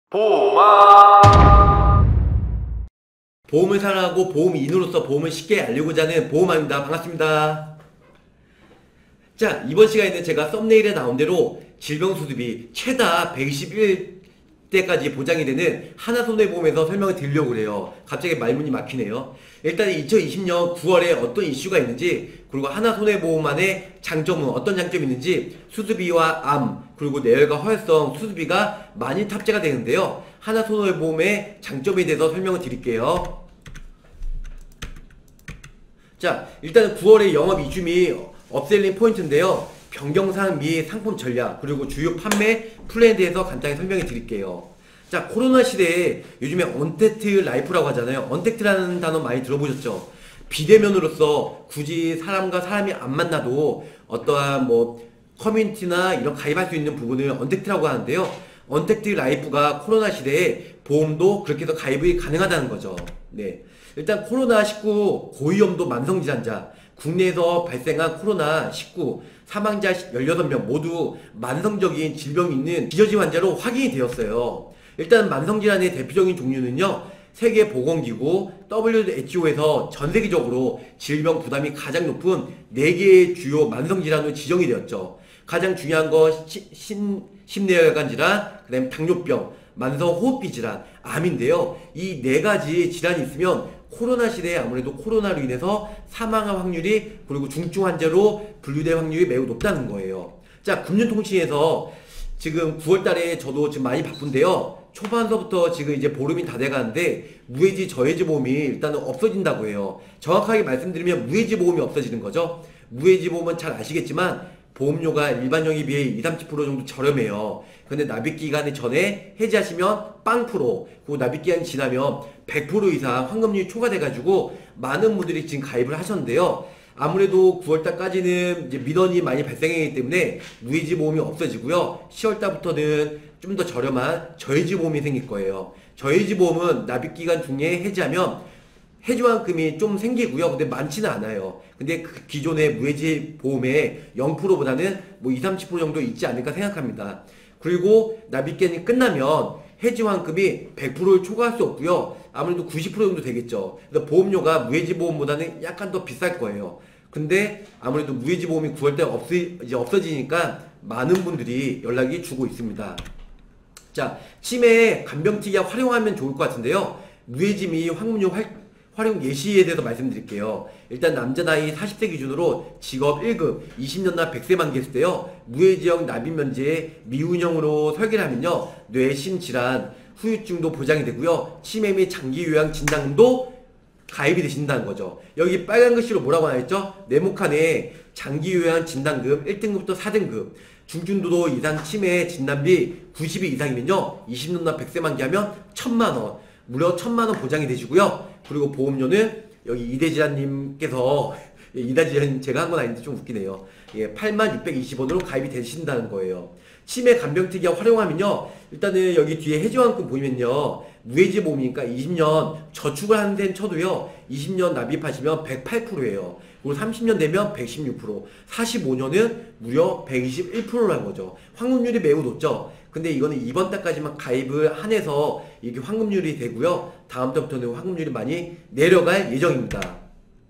보험아 보험을 사랑하고 보험인으로서 보험을 쉽게 알려고자 하는 보험아입니다. 반갑습니다. 자, 이번 시간에는 제가 썸네일에 나온 대로 질병수습이 최다 121대까지 보장이 되는 하나손해보험에서 설명을 드리려고 그래요. 갑자기 말문이 막히네요. 일단 2020년 9월에 어떤 이슈가 있는지, 그리고 하나손해보험만의 장점은 어떤 장점이 있는지, 수수비와 암, 그리고 내열과 허혈성 수수비가 많이 탑재가 되는데요. 하나손해보험의 장점에 대해서 설명을 드릴게요. 자, 일단 9월의 영업 이슈 업셀링 포인트인데요. 변경사항 및 상품 전략, 그리고 주요 판매 플랜에 대해서 간단히 설명해 드릴게요. 자, 코로나 시대에 요즘에 언택트 라이프라고 하잖아요. 언택트라는 단어 많이 들어보셨죠? 비대면으로서 굳이 사람과 사람이 안 만나도 어떠한 커뮤니티나 이런 가입할 수 있는 부분을 언택트라고 하는데요. 언택트 라이프가 코로나 시대에 보험도 그렇게 해서 가입이 가능하다는 거죠. 네. 일단 코로나19 고위험도 만성질환자, 국내에서 발생한 코로나19 사망자 16명 모두 만성적인 질병이 있는 기저질 환자로 확인이 되었어요. 일단 만성질환의 대표적인 종류는요, 세계보건기구 WHO에서 전세계적으로 질병 부담이 가장 높은 4개의 주요 만성질환으로 지정이 되었죠. 가장 중요한 거 심내혈관 질환, 그 다음에 당뇨병, 만성호흡기 질환, 암인데요. 이 4가지 질환이 있으면 코로나 시대에 아무래도 코로나로 인해서 사망할 확률이, 그리고 중증 환자로 분류될 확률이 매우 높다는 거예요. 자, 금융통신에서 지금 9월달에 저도 지금 많이 바쁜데요. 초반서부터 지금 이제 보름이 다 돼가는데 무해지 저해지 보험이 일단은 없어진다고 해요. 정확하게 말씀드리면 무해지 보험이 없어지는 거죠. 무해지 보험은 잘 아시겠지만 보험료가 일반형에 비해 20-30% 정도 저렴해요. 근데 납입기간 전에 해지하시면 빵 프로, 그리고 납입기간이 지나면 100% 이상 환급률이 초과돼가지고 많은 분들이 지금 가입을 하셨는데요. 아무래도 9월달까지는 이제 민원이 많이 발생하기 때문에 무해지 보험이 없어지고요. 10월달부터는 좀 더 저렴한 저해지 보험이 생길 거예요. 저해지 보험은 납입기간 중에 해지하면 해지환급이 좀 생기고요. 근데 많지는 않아요. 근데 그 기존의 무해지 보험의 0%보다는 20-30% 정도 있지 않을까 생각합니다. 그리고 납입기간이 끝나면 해지환급이 100%를 초과할 수 없고요. 아무래도 90% 정도 되겠죠. 그래서 보험료가 무해지 보험보다는 약간 더 비쌀 거예요. 근데 아무래도 무해지 보험이 9월달에 이제 없어지니까 많은 분들이 연락이 주고 있습니다. 자, 치매 간병특약 활용하면 좋을 것 같은데요. 무해지 및 환급료 활용 예시에 대해서 말씀드릴게요. 일단 남자 나이 40세 기준으로 직업 1급 20년 납 100세 만기했을 때요. 무해지형 납입 면제에 미운형으로 설계를 하면요. 뇌심질환, 후유증도 보장이 되고요. 치매 및 장기 요양 진단금도 가입이 되신다는 거죠. 여기 빨간 글씨로 뭐라고 나와있죠? 네모칸에 장기 요양 진단금 1등급부터 4등급, 중증도도 이상 치매 진단비 90이 이상이면요. 20년 납 100세 만기하면 1000만원, 무려 1000만원 보장이 되시고요. 그리고 보험료는 여기 이대지라님께서 이대지라님 제가 한 건 아닌데 좀 웃기네요. 8620원으로 가입이 되신다는 거예요. 치매 간병특약 활용하면요. 일단은 여기 뒤에 해지환급 보이면요. 무해지 보험이니까 20년 저축을 하는 데는 쳐도요. 20년 납입하시면 108%예요. 그리고 30년 되면 116%, 45년은 무려 121%라는 거죠. 환급률이 매우 높죠. 근데 이거는 이번 달까지만 가입을 한해서 이게 환급률이 되고요. 다음 달부터는 환급률이 많이 내려갈 예정입니다.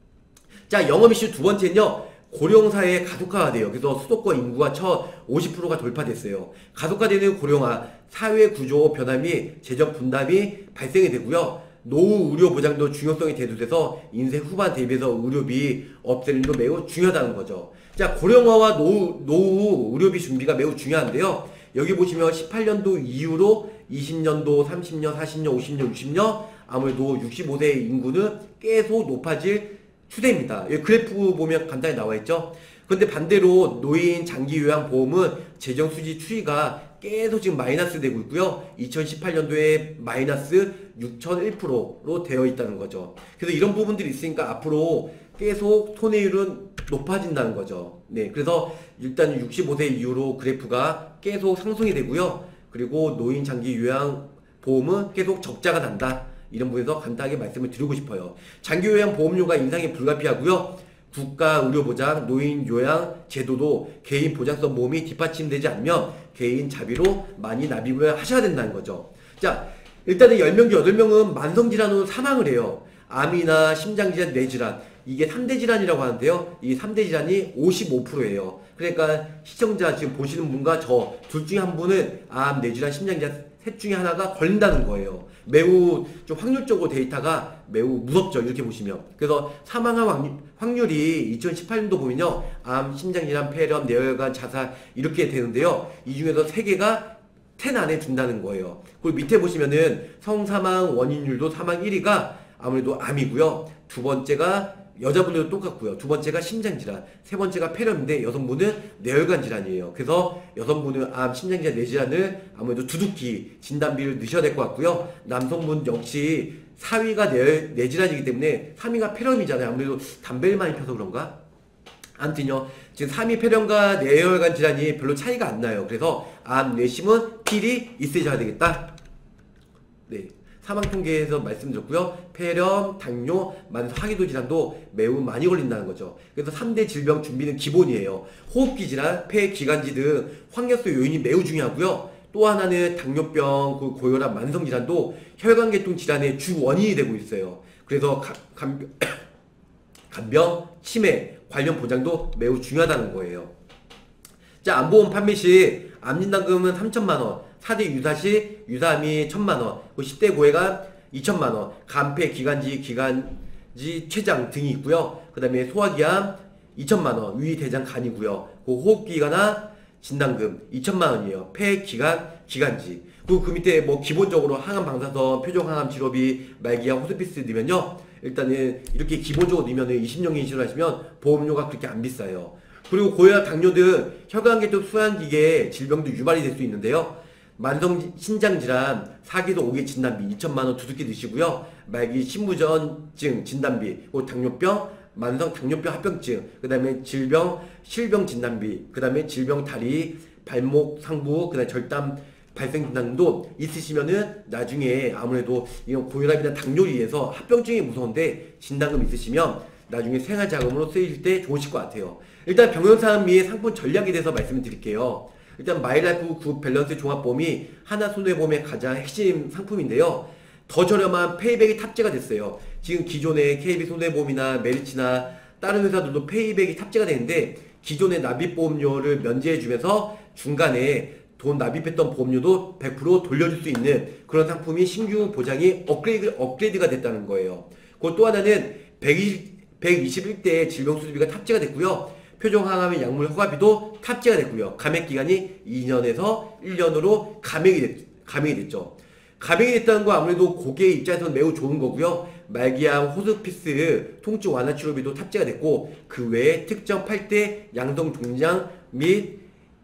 자, 영업 이슈 두 번째는요. 고령사회 가속화가 돼요. 그래서 수도권 인구가 50%가 돌파됐어요. 가속화되는 고령화, 사회 구조 변화 및 재정 분담이 발생이 되고요. 노후 의료 보장도 중요성이 대두돼서 인생 후반 대비해서 의료비 업셀링도 매우 중요하다는 거죠. 자, 고령화와 노후 의료비 준비가 매우 중요한데요. 여기 보시면 18년도 이후로 20년도, 30년, 40년, 50년, 60년 아무래도 65세 인구는 계속 높아질 추세입니다. 여기 그래프 보면 간단히 나와있죠. 근데 반대로 노인 장기 요양 보험은 재정 수지 추이가 계속 지금 마이너스 되고 있고요. 2018년도에 마이너스 6,001%로 되어 있다는 거죠. 그래서 이런 부분들이 있으니까 앞으로 계속 손해율은 높아진다는 거죠. 네, 그래서 일단 65세 이후로 그래프가 계속 상승이 되고요. 그리고 노인 장기 요양 보험은 계속 적자가 난다. 이런 부분에서 간단하게 말씀을 드리고 싶어요. 장기 요양 보험료가 인상이 불가피하고요. 국가 의료보장, 노인 요양 제도도 개인 보장성 보험이 뒷받침되지 않으면 개인 자비로 많이 납입을 하셔야 된다는 거죠. 자, 일단은 10명 중 8명은 만성질환으로 사망을 해요. 암이나 심장질환, 뇌질환. 이게 3대 질환이라고 하는데요. 이 3대 질환이 55%예요. 그러니까 시청자 지금 보시는 분과 저 둘 중에 한 분은 암, 뇌질환, 심장질환 셋 중에 하나가 걸린다는 거예요. 매우 좀 확률적으로 데이터가 매우 무섭죠. 이렇게 보시면. 그래서 사망할 확률이 2018년도 보면요. 암, 심장질환, 폐렴, 뇌혈관, 자살 이렇게 되는데요. 이 중에서 3개가 10 안에 든다는 거예요. 그리고 밑에 보시면은 성사망 원인율도 사망 1위가 아무래도 암이고요. 두 번째가 여자분들도 똑같고요. 두 번째가 심장질환, 세 번째가 폐렴인데 여성분은 뇌혈관 질환이에요. 그래서 여성분은 암, 심장질환, 뇌질환을 아무래도 두둑히 진단비를 넣으셔야 될 것 같고요. 남성분 역시 4위가 뇌질환이기 때문에 3위가 폐렴이잖아요. 아무래도 담배를 많이 펴서 그런가? 아무튼요, 지금 3위 폐렴과 뇌혈관 질환이 별로 차이가 안 나요. 그래서 암, 뇌심은 필히 있으셔야 되겠다. 네. 사망 통계에서 말씀드렸고요. 폐렴, 당뇨, 만성 하기도 질환도 매우 많이 걸린다는 거죠. 그래서 3대 질병 준비는 기본이에요. 호흡기 질환, 폐, 기관지 등 환경성 요인이 매우 중요하고요. 또 하나는 당뇨병, 고혈압, 만성 질환도 혈관계통 질환의 주 원인이 되고 있어요. 그래서 간병, 치매 관련 보장도 매우 중요하다는 거예요. 자, 암보험 판매 시 암진단금은 3천만원, 4대 유사 시 유사암이 1,000만원, 10대 고해가 2천만원, 간폐, 기관지, 췌장 등이 있고요. 그 다음에 소화기암 2천만원, 위, 대장, 간이고요. 호흡기관나 진단금 2천만원이에요. 폐, 기관, 기관지. 그리고 그 밑에 뭐 기본적으로 항암 방사선, 표정항암 치료비, 말기암, 호스피스 넣으면요. 일단은 이렇게 기본적으로 넣으면은 20년 인식을 하시면 보험료가 그렇게 안 비싸요. 그리고 고혈압, 당뇨 등 혈관계통 순환기계 질병도 유발이 될 수 있는데요. 만성 신장질환 4기도 5기 진단비 2천만원 두둑히 드시고요. 말기 신부전증 진단비, 당뇨병, 만성 당뇨병 합병증, 그 다음에 실병 진단비, 그 다음에 질병 다리, 발목, 상부, 그 다음에 절단 발생 진단도 있으시면은 나중에 아무래도 이런 고혈압이나 당뇨를 위해서 합병증이 무서운데 진단금 있으시면 나중에 생활자금으로 쓰일 때 좋으실 것 같아요. 일단 병영사항 및 상품 전략에 대해서 말씀을 드릴게요. 일단 마이라이프 굿 밸런스 종합보험이 하나손해보험의 가장 핵심 상품인데요. 더 저렴한 페이백이 탑재가 됐어요. 지금 기존의 KB손해보험이나 메리츠나 다른 회사들도 페이백이 탑재가 되는데 기존의 납입보험료를 면제해주면서 중간에 돈 납입했던 보험료도 100% 돌려줄 수 있는 그런 상품이 신규 보장이 업그레이드가 됐다는 거예요. 그리고 또 하나는 121대 질병수술비가 탑재가 됐고요. 표정항암의 약물 허가비도 탑재가 됐고요. 감액기간이 2년에서 1년으로 감액이 됐죠. 감액이 됐다는 거 아무래도 고객 입장에서는 매우 좋은 거고요. 말기암, 호스피스, 통증 완화 치료비도 탑재가 됐고 그 외에 특정 8대 양성 종양 및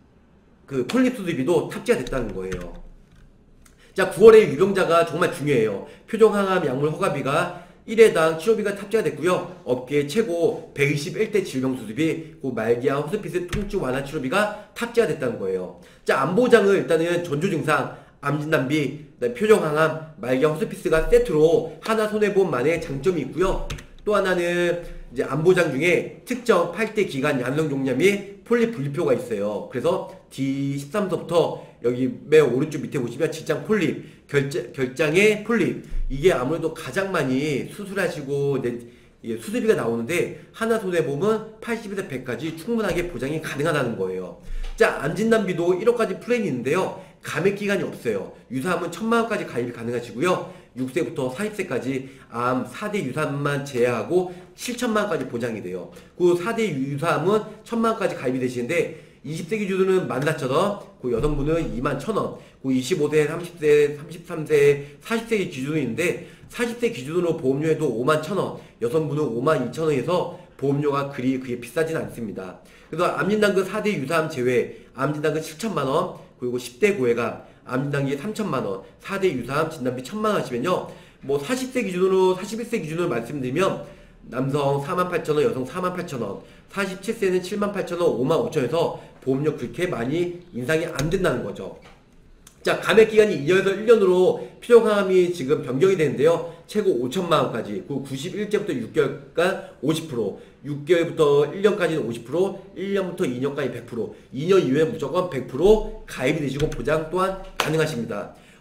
폴립 수술비도 탑재가 됐다는 거예요. 자, 9월에 유병자가 정말 중요해요. 표정항암 약물 허가비가 1회당 치료비가 탑재가 됐고요. 업계 최고 121대 질병수술비, 말기암, 호스피스, 통증 완화 치료비가 탑재가 됐다는 거예요. 자, 암보장은 일단은 전조증상, 암진단비, 표정항암, 말기암, 호스피스가 세트로 하나손해보험만의 장점이 있고요. 또 하나는 이제 암보장 중에 특정 8대 기관 양성종양 및 폴립 분리표가 있어요. 그래서 D13서부터 여기 맨 오른쪽 밑에 보시면 직장 폴립, 결장의 폴립, 이게 아무래도 가장 많이 수술하시고 수술비가 나오는데 하나손해보험은 80에서 100까지 충분하게 보장이 가능하다는 거예요. 자, 암진단비도 1억까지 플랜이 있는데요. 감액기간이 없어요. 유사암은 1,000만원까지 가입이 가능하시고요. 6세부터 40세까지 암 4대 유사암만 제외하고 7천만원까지 보장이 돼요. 그 4대 유사암은 1,000만원까지 가입이 되시는데 20세 기준으로는 14,000원, 그 여성분은 21,000원, 그 25세, 30세, 33세, 40세 기준으로 있는데 40세 기준으로 보험료에도 51,000원, 여성분은 52,000원에서 보험료가 그게 비싸진 않습니다. 그래서 암진단금 4대 유사암 제외, 암진단금 7천만원, 그리고 10대 고해감, 암진단기 3천만원, 4대 유사암 진단비 1,000만원 하시면요. 뭐 40세 기준으로, 41세 기준으로 말씀드리면 남성 48,000원, 여성 48,000원, 47세는 78,000원, 55,000원에서 보험료 그렇게 많이 인상이 안 된다는 거죠. 자, 감액기간이 2년에서 1년으로 필요함이 지금 변경이 되는데요. 최고 5천만원까지, 그 91세부터 6개월간 50%, 6개월부터 1년까지는 50%, 1년부터 2년까지 100%, 2년 이후에 무조건 100% 가입이 되시고 보장 또한 가능하십니다.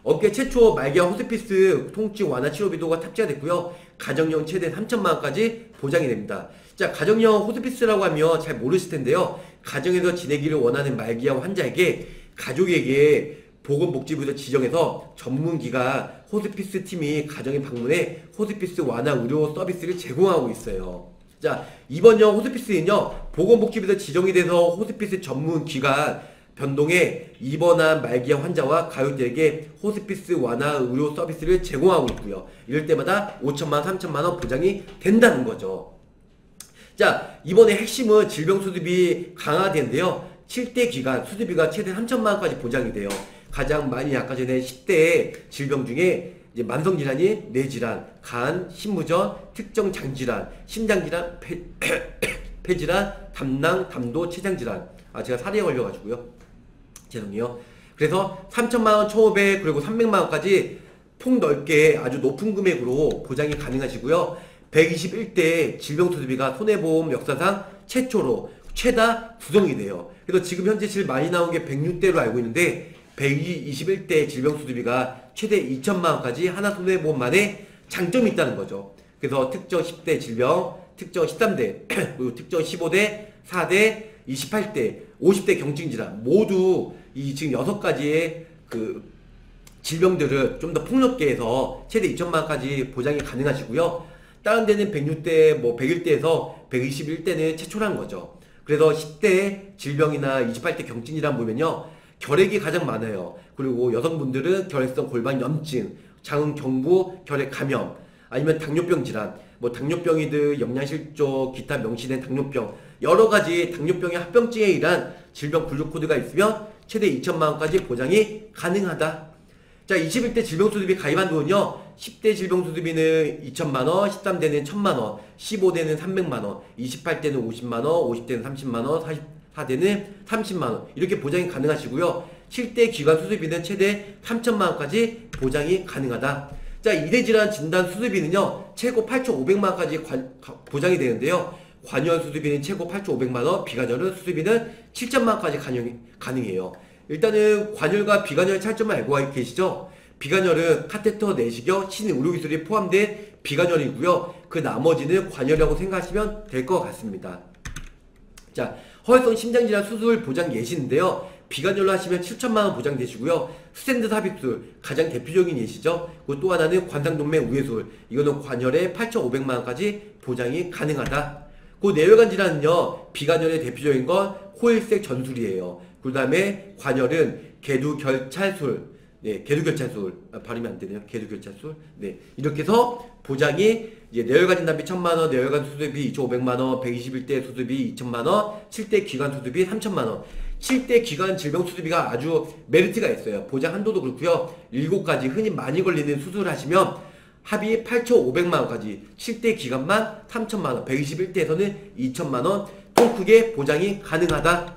업계 최초 말기암 호스피스 통증 완화 치료비도가 탑재가 됐고요. 가정용 최대 3천만 원까지 보장이 됩니다. 자, 가정용 호스피스라고 하면 잘 모르실 텐데요. 가정에서 지내기를 원하는 말기암 환자에게 가족에게 보건복지부에서 지정해서 전문기관 호스피스 팀이 가정에 방문해 호스피스 완화 의료 서비스를 제공하고 있어요. 자, 이번형 호스피스는요, 보건복지부에서 지정이 돼서 호스피스 전문기관 변동에 입원한 말기암 환자와 가족들에게 호스피스 완화 의료 서비스를 제공하고 있고요. 이럴 때마다 5천만 원, 3천만 원 보장이 된다는 거죠. 자, 이번에 핵심은 질병 수습이 강화되는데요. 7대 기간 수술비가 최대 3천만 원까지 보장이 돼요. 가장 많이 아까 전에 10대 질병 중에 이제 만성질환이 뇌질환, 간, 신무전, 특정 장질환, 심장질환, 폐질환, 담낭, 담도, 췌장질환. 아, 제가 살에 걸려가지고요. 죄송해요. 그래서 3천만원, 1,500, 그리고 300만원까지 폭넓게 아주 높은 금액으로 보장이 가능하시고요. 121대 질병수술비가 손해보험 역사상 최초로 최다 구성이 돼요. 그래서 지금 현재 제일 많이 나온 게 106대로 알고 있는데 121대 질병수술비가 최대 2천만원까지 하나 손해보험만의 장점이 있다는 거죠. 그래서 특정 10대 질병, 특정 13대, 그리고 특정 15대, 4대, 28대, 50대 경증질환 모두 이 지금 6가지의 그 질병들을 좀 더 폭넓게 해서 최대 2천만원까지 보장이 가능하시고요. 다른 데는 106대, 뭐 101대에서 121대는 최초라는 거죠. 그래서 10대 질병이나 28대 경증질환 보면요, 결핵이 가장 많아요. 그리고 여성분들은 결핵성 골반 염증, 장응 경부, 결핵 감염, 아니면 당뇨병 질환, 뭐 당뇨병이든 영양실조, 기타 명시된 당뇨병, 여러 가지 당뇨병의 합병증에 의한 질병 분류 코드가 있으면 최대 2천만 원까지 보장이 가능하다. 자, 21대 질병수술비 가입한 돈은요, 10대 질병수술비는 2천만 원, 13대는 1천만 원, 15대는 300만 원, 28대는 50만 원, 50대는 30만 원, 44대는 30만 원 이렇게 보장이 가능하시고요. 7대 기관 수술비는 최대 3천만 원까지 보장이 가능하다. 자, 이대질환 진단 수술비는요, 최고 8,500만 원까지 보장이 되는데요. 관열 수술비는 최고 8,500만 원, 비관열은 수술비는 7천만 원까지 가능해요. 일단은 관열과 비관열의 차이점을 알고 계시죠? 비관열은 카테터 내시경, 신의료기술이 포함된 비관열이고요. 그 나머지는 관열이라고 생각하시면 될 것 같습니다. 자, 허혈성 심장질환 수술 보장 예시인데요. 비관열로 하시면 7천만 원 보장되시고요. 스탠드 삽입술 가장 대표적인 예시죠. 그리고 또 하나는 관상동맥 우회술, 이거는 관열에 8,500만 원까지 보장이 가능하다. 그 뇌혈관 질환은요, 비관열의 대표적인 건 호일색 전술이에요. 그 다음에 관열은 개두결찰술, 네, 개두결찰술, 발음이 안 되네요. 개두결찰술, 네, 이렇게 해서 보장이 이제 뇌혈관 진단비 1,000만 원, 뇌혈관 수술비 2,500만 원, 121대 수술비 2,000만 원, 7대 기관 수술비 3,000만 원. 7대 기관 질병 수술비가 아주 메리트가 있어요. 보장 한도도 그렇고요. 7가지 흔히 많이 걸리는 수술을 하시면 합이 8,500만 원까지, 7대 기간만 3,000만 원, 121대에서는 2,000만 원, 통 크게 보장이 가능하다.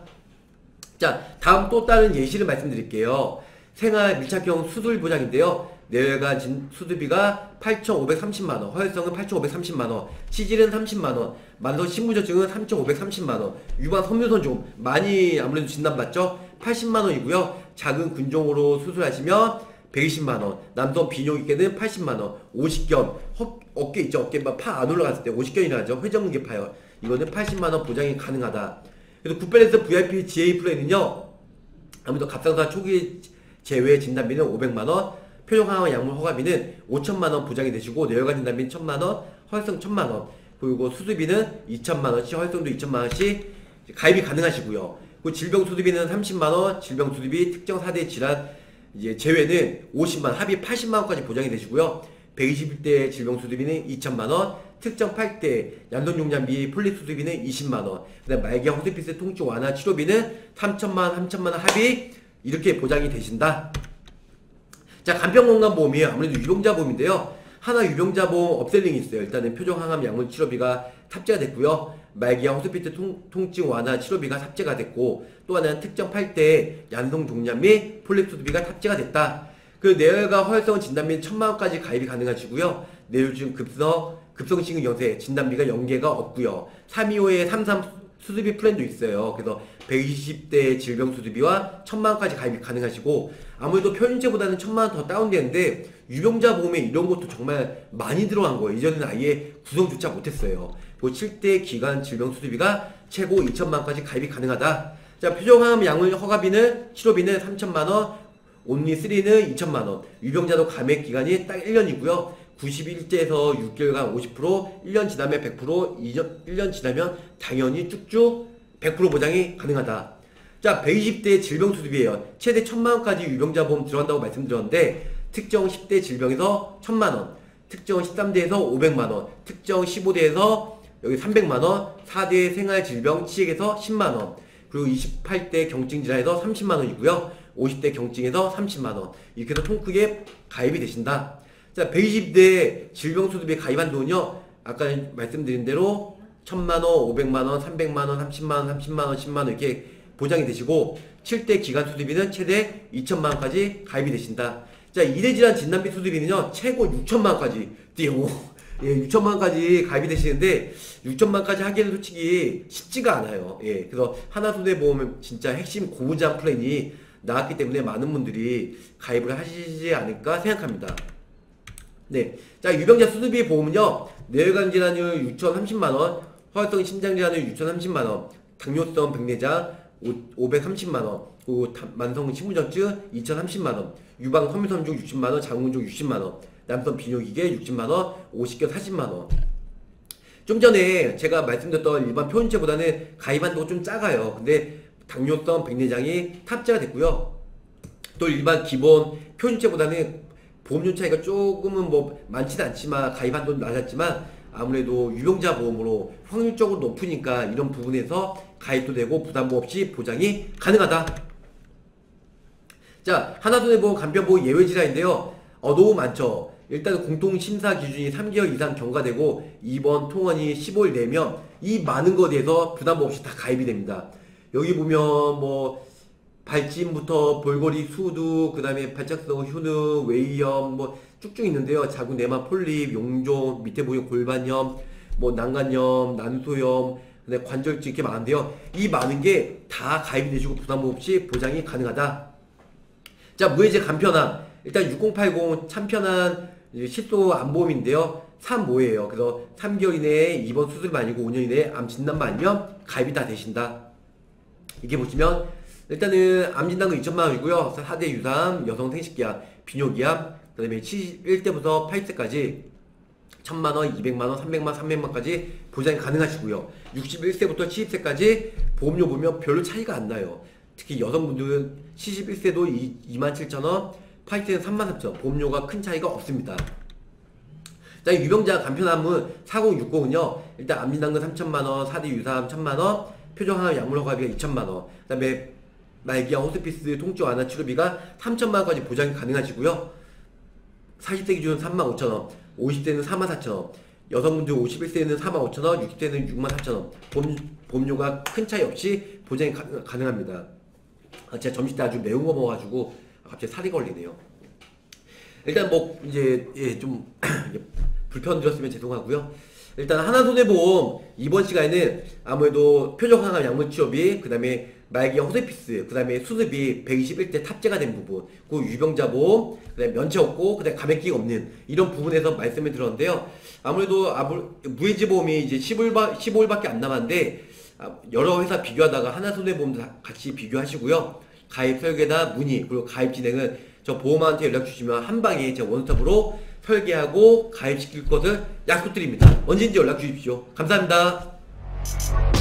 자, 다음 또 다른 예시를 말씀드릴게요. 생활 밀착형 수술 보장인데요. 뇌혈관 수술비가 8,530만 원, 허혈성은 8,530만 원, 치질은 30만 원, 만성 신무전증은 3,530만 원, 유방 섬유선좀 많이 아무래도 진단받죠? 80만 원이고요. 작은 근종으로 수술하시면 120만 원, 남성 비뇨기과는 80만 원, 오십견, 어깨 있죠? 어깨 파 안 올라갔을 때 오십견이라 하죠. 회전근개 파열. 이거는 80만 원 보장이 가능하다. 그래서 굿밸런스 VIP GA 플랜은요, 아무래도 갑상선 초기 제외 진단비는 500만 원, 표정항암 약물 허가비는 5천만 원 보장이 되시고, 뇌혈관 진단비는 1,000만 원, 허혈성 1,000만 원, 그리고 수술비는 2천만 원씩, 허혈성도 2천만 원씩 가입이 가능하시고요. 그 질병 수술비는 30만 원, 질병 수술비 특정 4대 질환 이제 제외는 50만 원, 합의 80만 원까지 보장이 되시고요. 121대 질병 수술비는 2천만 원, 특정 8대 양동용량비 폴립 수술비는 20만 원, 그다음 말기암 호스피스 통증 완화 치료비는 3천만 원, 3천만 원 합의 이렇게 보장이 되신다. 자, 간편건강보험이 아무래도 유병자보험인데요. 하나 유병자보험 업셀링이 있어요. 일단은 표정항암 약물 치료비가 탑재가 됐고요. 말기암 호스피스 통증 완화 치료비가 탑재가 됐고, 또 하나는 특정 8대 양동종양 및 폴립 수술비가 탑재가 됐다. 그 뇌혈관 허혈성 진단비는 1,000만 원까지 가입이 가능하시고요. 뇌졸중 급성심근 영세 진단비가 연계가 없고요. 325의 33 수수비 플랜도 있어요. 그래서 120대 질병 수수비와 1000만원까지 가입이 가능하시고, 아무래도 표준체보다는 1000만원 더 다운되는데 유병자 보험에 이런 것도 정말 많이 들어간 거예요. 이전에는 아예 구성조차 못했어요. 그 7대 기간 질병 수수비가 최고 2천만원까지 가입이 가능하다. 자, 표정암 약물 허가비는 치료비는 3천만원, 온리3는 2천만원, 유병자도 감액 기간이 딱 1년이고요. 91세에서 6개월간 50%, 1년 지나면 100%, 1년 지나면 당연히 쭉쭉 100% 보장이 가능하다. 자, 120대 질병 수수비예요. 최대 1000만원까지 유병자 보험 들어간다고 말씀드렸는데, 특정 10대 질병에서 1000만원, 특정 13대에서 500만원, 특정 15대에서 여기 300만원, 4대 생활질병 치액에서 10만원, 그리고 28대 경증질환에서 30만원이고요. 50대 경증에서 30만원. 이렇게 해서 통 크게 가입이 되신다. 자, 120대 질병 수수비에 가입한 돈은요, 아까 말씀드린 대로 1000만원, 500만원, 300만원, 30만원, 30만원, 10만원 이렇게 보장이 되시고, 7대 기간 수수비는 최대 2천만원까지 가입이 되신다. 자, 이대질환 진단비 수수비는요, 최고 6천만원까지 띄고, 예, 6천만원까지 가입이 되시는데, 6천만원까지 하기에는 솔직히 쉽지가 않아요. 예, 그래서 하나손해보험은 진짜 핵심 고부장 플랜이 나왔기 때문에 많은 분들이 가입을 하시지 않을까 생각합니다. 네. 자, 유병자 수수비 보험은요, 뇌혈관 질환율 6,030만원, 허혈성 심장질환율 6,030만원, 당뇨성 백내장 530만원, 그리고 만성 심부전증 2,030만원, 유방 섬유섬중 60만원, 장문종 60만원, 남성 비뇨기계 60만원, 50개 40만원. 좀 전에 제가 말씀드렸던 일반 표준체보다는 가입한도가 좀 작아요. 근데 당뇨성 백내장이 탑재가 됐고요. 또 일반 기본 표준체보다는 보험료 차이가 조금은 뭐 많지는 않지만 가입한도는 낮았지만 아무래도 유병자 보험으로 확률적으로 높으니까 이런 부분에서 가입도 되고 부담보 없이 보장이 가능하다. 자, 하나손해보험 간편보험 예외질환인데요. 너무 많죠. 일단 공통심사 기준이 3개월 이상 경과되고 입원 통원이 15일 내면 이 많은 것에 대해서 부담 없이 다 가입이 됩니다. 여기 보면 뭐 발진부터 볼거리 수두, 그 다음에 발작성 효능, 외이염 뭐 쭉쭉 있는데요. 자궁 내막 폴립, 용종, 밑에 보이는 골반염, 뭐 난간염, 난소염, 그다음에 관절증 이렇게 많은데요. 이 많은 게 다 가입이 되시고 부담 없이 보장이 가능하다. 자, 무해제 간편함. 일단 6080 참편한 실손 암보험인데요. 3모예요. 그래서 3개월 이내에 입원 수술만 아니고 5년 이내에 암 진단만 아니면 가입이 다 되신다. 이렇게 보시면 일단은 암 진단금 2천만원이고요. 4대 유사암, 여성 생식기암, 비뇨기암, 그 다음에 71세부터 80세까지 1000만원, 200만원, 300만원, 300만원까지 보장이 가능하시고요. 61세부터 70세까지 보험료 보면 별로 차이가 안 나요. 특히 여성분들은 71세도 27,000원, 80세는 33,000원, 보험료가 큰 차이가 없습니다. 자, 유병자 간편암은 4060은요, 일단 암진단금 3천만원, 4대 유사암 1000만원, 표정항암 약물허가비가 2천만원, 그 다음에 말기암 호스피스 통증 완화 치료비가 3천만원까지 보장이 가능하시고요. 40세 기준은 35,000원, 50세는 44,000원, 여성분들 51세는 45,000원, 60세는 64,000원, 보험료가 큰 차이 없이 보장이 가능합니다. 제가 점심 때 아주 매운 거 먹어가지고 갑자기 살이 걸리네요. 일단 뭐 이제 좀 불편 드렸으면 죄송하고요. 일단 하나손해보험 이번 시간에는 아무래도 표적항암 약물치료비, 그 다음에 말기암 호스피스, 그 다음에 수술비 121대 탑재가 된 부분, 그 유병자보험, 그 다음에 면책 없고, 그 다음에 감액기가 없는 이런 부분에서 말씀을 드렸는데요. 아무래도 무해지보험이 이제 15일밖에 안 남았는데 여러 회사 비교하다가 하나손해보험도 같이 비교하시고요. 가입 설계나 문의, 그리고 가입 진행은 저 보험한테 연락 주시면 한 방에 제가 원스톱으로 설계하고 가입시킬 것을 약속드립니다. 언제든지 연락 주십시오. 감사합니다.